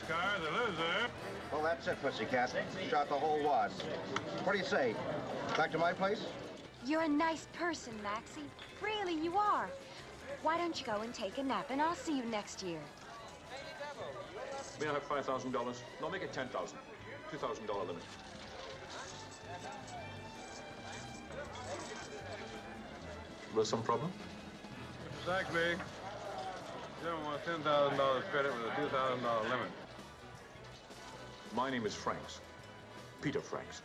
car, the loser. Well, that's it, pussycat. Shot the whole wad. What do you say? Back to my place? You're a nice person, Maxie. Really, you are. Why don't you go and take a nap, and I'll see you next year. May I have $5,000? No, make it $10,000. $2,000 limit. Was some problem? Exactly. Gentleman wants $10,000 credit with a $2,000 limit. My name is Franks. Peter Franks.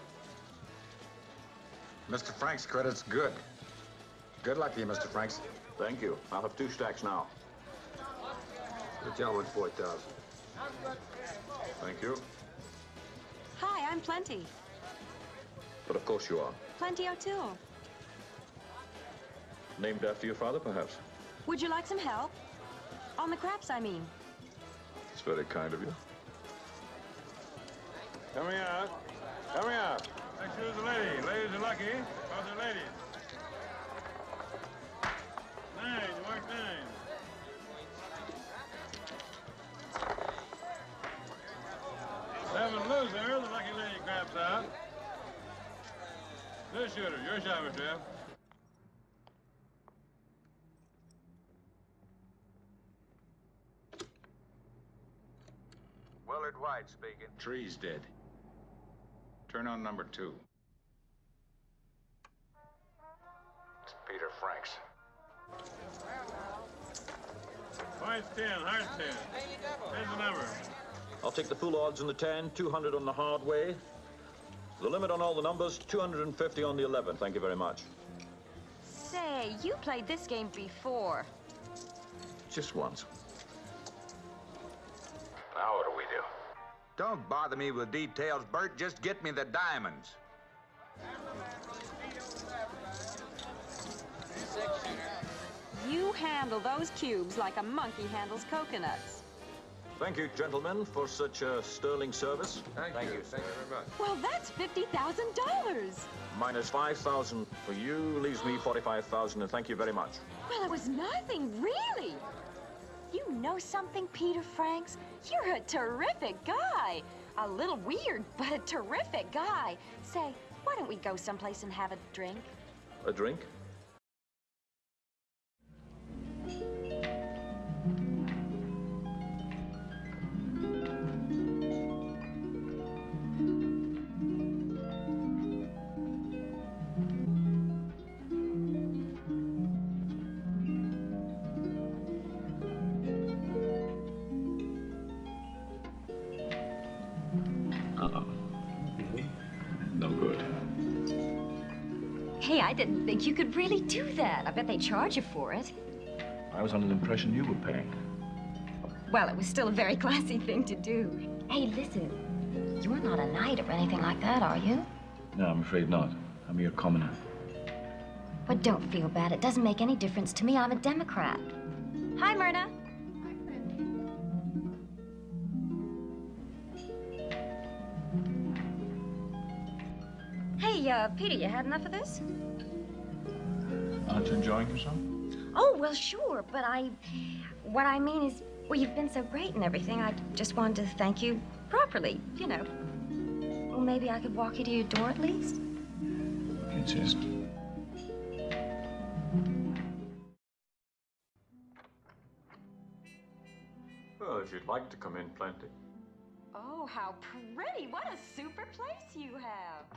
Mr. Franks' credit's good. Good luck to you, Mr. Franks. Thank you. I'll have 2 stacks now. The gentleman, 4,000. Thank you. Hi, I'm Plenty. But of course you are. Plenty O'Toole. Named after your father, perhaps? Would you like some help? On the craps, I mean. It's very kind of you. Coming out. Coming out. Next is the lady. Ladies are lucky, because they're ladies. 9, you mark 9. Seven loser, the lucky lady craps out. Good shooter, your shot, Mr. F. Willard White speaking. Tree's dead. Turn on number 2. It's Peter Franks. White's 10, Hart's 10. Here's the number. I'll take the full odds on the 10, 200 on the hard way. The limit on all the numbers, 250 on the 11. Thank you very much. Say, you played this game before. Just once. Now what do we do? Don't bother me with details, Bert. Just get me the diamonds. You handle those cubes like a monkey handles coconuts. Thank you, gentlemen, for such a sterling service. Thank you. Thank you very much. Well, that's $50,000. Minus 5,000 for you leaves me 45,000, and thank you very much. Well, it was nothing, really. You know something, Peter Franks? You're a terrific guy. A little weird, but a terrific guy. Say, why don't we go someplace and have a drink? A drink? No good. Hey, I didn't think you could really do that. I bet they charge you for it. I was under the impression you were paying. Well, it was still a very classy thing to do. Hey, listen, you're not a knight or anything like that, are you? No, I'm afraid not. I'm your commoner. But don't feel bad. It doesn't make any difference to me. I'm a Democrat. Hi, Myrna. Hey, Peter, you had enough of this? Aren't you enjoying yourself? Oh, well, sure, but what I mean is, well, you've been so great and everything. I just wanted to thank you properly, you know. Well, maybe I could walk you to your door at least? Insist. Well, if you'd like to come in, plenty. Oh, how pretty. What a super place you have.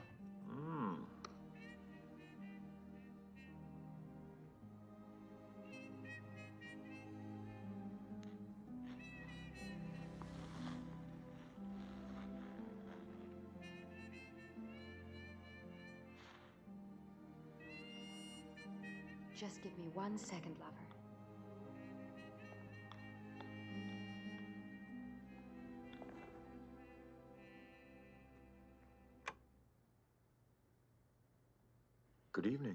Just give me 1 second, lover. Good evening.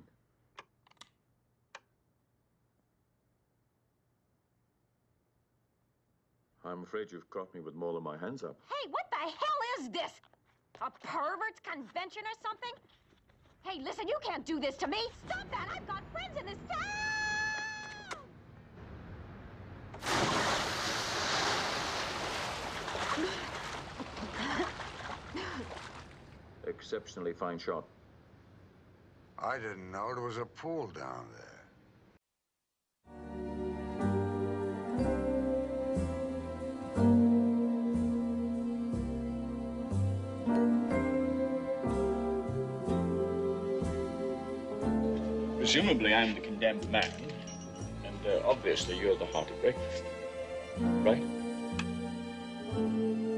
I'm afraid you've caught me with more than my hands up. Hey, what the hell is this? A pervert's convention or something? Hey, listen, you can't do this to me. Stop that! I've got friends in this town! exceptionally fine shot. I didn't know there was a pool down there. Presumably, I'm the condemned man, and obviously you're the hearty breakfast, right?